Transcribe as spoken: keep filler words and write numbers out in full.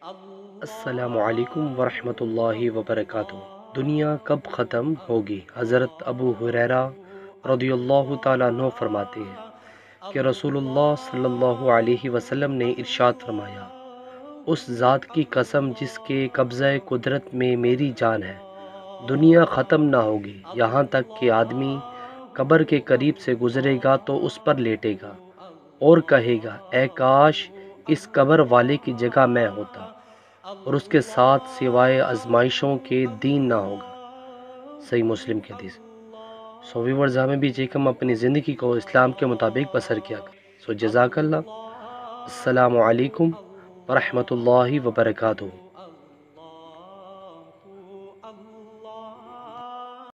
अस्सलामु अलैकुम वरहमतुल्लाहि वबरकातुहू। दुनिया कब ख़त्म होगी? हज़रत अबू हुरैरा रदियल्लाहु ताला अन्हु फरमाते हैं कि रसूलुल्लाह सल्लल्लाहु अलैहि वसल्लम ने इरशाद फरमाया, उस ज़ात की कसम जिसके कब्ज़े कुदरत में मेरी जान है, दुनिया ख़त्म ना होगी यहाँ तक कि आदमी कब्र के करीब से गुज़रेगा तो उस पर लेटेगा और कहेगा, ए काश इस कब्र वाले की जगह मैं होता और उसके साथ सिवाय आजमाइशों के दीन ना होगा। सही मुस्लिम की हदीस। सो व्यूअर्स, हमें भी चाहिए कि हम अपनी ज़िंदगी को इस्लाम के मुताबिक बसर किया करें। सो जज़ाकल्लाह। अस्सलामु अलैकुम वरहमतुल्लाहि वबरकातुहू।